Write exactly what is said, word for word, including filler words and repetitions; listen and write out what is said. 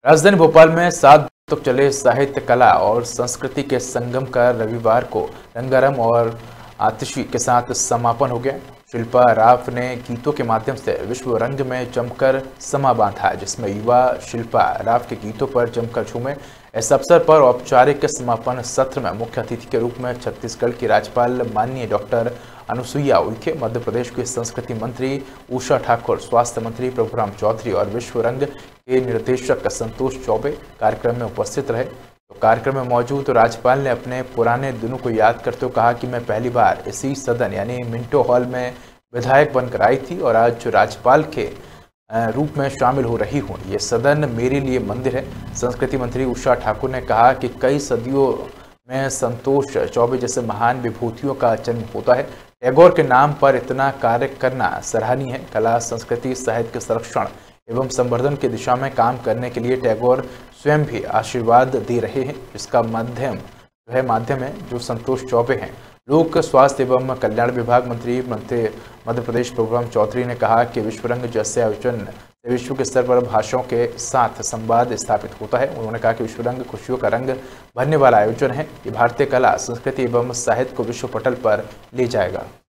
राजधानी भोपाल में सात दिनों तक चले साहित्य, कला और संस्कृति के संगम का रविवार को रंगारंग और आतिशी के साथ समापन हो गया। शिल्पा राव ने गीतों के माध्यम से विश्व रंग में जमकर समा बांधा, जिसमें युवा शिल्पा राव के गीतों पर जमकर झूमे। इस अवसर पर औपचारिक समापन सत्र में मुख्य अतिथि के रूप में छत्तीसगढ़ की राज्यपाल माननीय डॉक्टर अनुसुईया उइके, मध्य प्रदेश की संस्कृति मंत्री उषा ठाकुर, स्वास्थ्य मंत्री प्रभुराम चौधरी और विश्व रंग के निर्देशक संतोष चौबे कार्यक्रम में उपस्थित रहे। तो कार्यक्रम में मौजूद राज्यपाल ने अपने पुराने दिनों को याद करते हुए कहा कि मैं पहली बार इसी सदन यानी मिंटो हॉल में विधायक बनकर आई थी और आज राज्यपाल के रूप में शामिल हो रही हूँ। ये सदन मेरे लिए मंदिर है। संस्कृति मंत्री उषा ठाकुर ने कहा कि कई सदियों में संतोष चौबे जैसे महान विभूतियों का जन्म होता है। टैगोर के नाम पर इतना कार्य करना सराहनीय है। कला, संस्कृति, साहित्य के संरक्षण एवं संवर्धन की दिशा में काम करने के लिए टैगोर स्वयं भी आशीर्वाद दे रहे हैं। इसका माध्यम जो है माध्यम है जो संतोष चौबे हैं। लोक स्वास्थ्य एवं कल्याण विभाग मंत्री मध्य प्रदेश प्रभुराम चौधरी ने कहा कि विश्व रंग जैसे आयोजन से विश्व के स्तर पर भाषाओं के साथ संवाद स्थापित होता है। उन्होंने कहा कि विश्व रंग खुशियों का रंग भरने वाला आयोजन है। ये भारतीय कला, संस्कृति एवं साहित्य को विश्व पटल पर ले जाएगा।